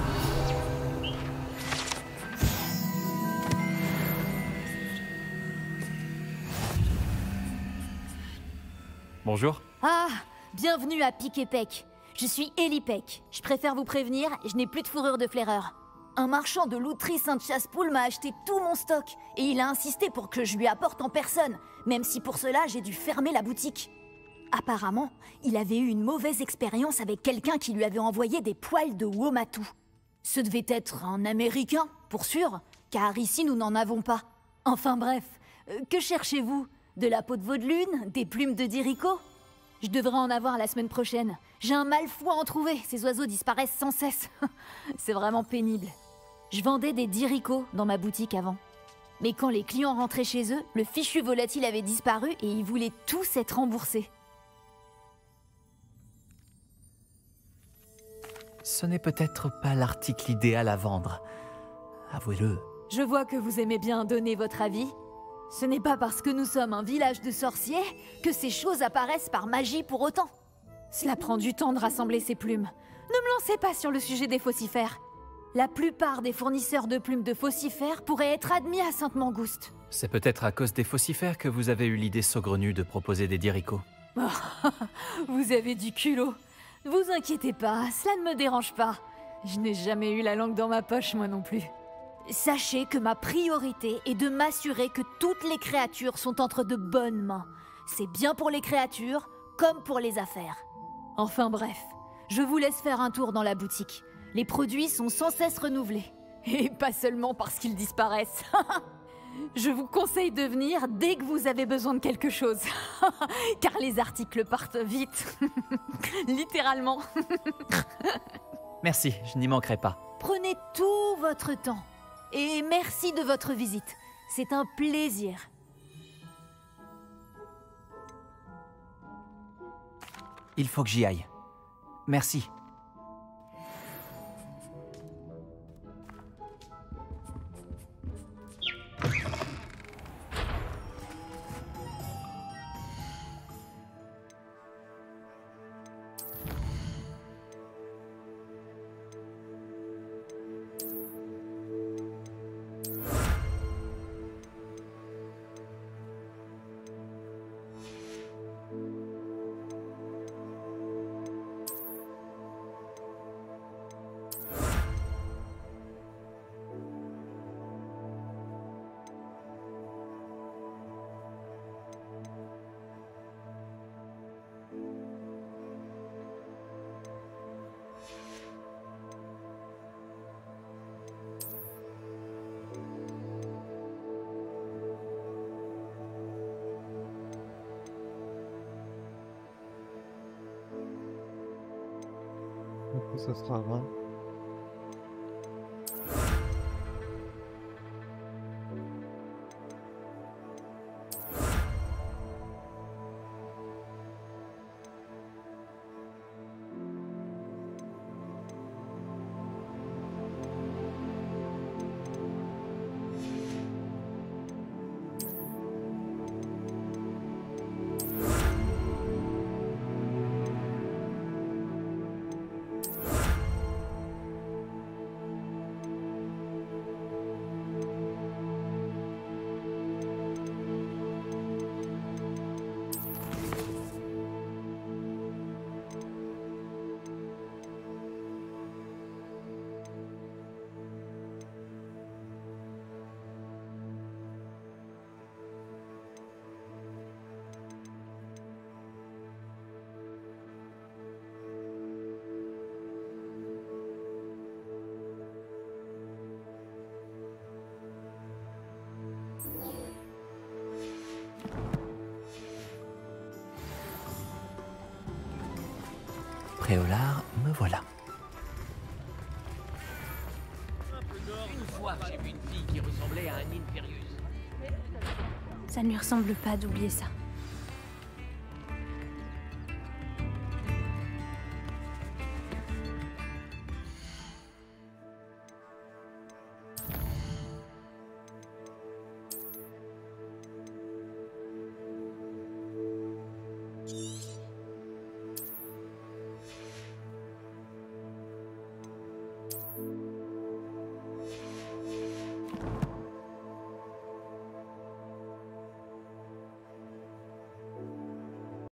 Bonjour. Ah, bienvenue à Pic et Pec. Je suis Ellie Peck. Je préfère vous prévenir, je n'ai plus de fourrure de flaireur. Un marchand de louterie Sainte-Chasse-Poule m'a acheté tout mon stock et il a insisté pour que je lui apporte en personne, même si pour cela j'ai dû fermer la boutique. Apparemment, il avait eu une mauvaise expérience avec quelqu'un qui lui avait envoyé des poils de Womatu. Ce devait être un Américain, pour sûr, car ici nous n'en avons pas. Enfin bref, que cherchez-vous? De la peau de vaudelune? Des plumes de Dirico? Je devrais en avoir la semaine prochaine. J'ai un mal fou à en trouver, ces oiseaux disparaissent sans cesse. C'est vraiment pénible. Je vendais des Dirico dans ma boutique avant. Mais quand les clients rentraient chez eux, le fichu volatile avait disparu et ils voulaient tous être remboursés. Ce n'est peut-être pas l'article idéal à vendre. Avouez-le. Je vois que vous aimez bien donner votre avis. Ce n'est pas parce que nous sommes un village de sorciers que ces choses apparaissent par magie pour autant. Cela prend du temps de rassembler ces plumes. Ne me lancez pas sur le sujet des faucifères. La plupart des fournisseurs de plumes de faucifères pourraient être admis à Sainte-Mangouste. C'est peut-être à cause des faucifères que vous avez eu l'idée saugrenue de proposer des Dirico. Vous avez du culot. Vous inquiétez pas, cela ne me dérange pas. Je n'ai jamais eu la langue dans ma poche, moi non plus. Sachez que ma priorité est de m'assurer que toutes les créatures sont entre de bonnes mains. C'est bien pour les créatures, comme pour les affaires. Enfin bref, je vous laisse faire un tour dans la boutique. Les produits sont sans cesse renouvelés. Et pas seulement parce qu'ils disparaissent. Je vous conseille de venir dès que vous avez besoin de quelque chose. Car les articles partent vite. Littéralement. Merci, je n'y manquerai pas. Prenez tout votre temps. Et merci de votre visite. C'est un plaisir. Il faut que j'y aille. Merci. ce sera rare. Préolard, me voilà. Une fois, j'ai vu une fille qui ressemblait à un Inferius. Ça ne lui ressemble pas d'oublier ça.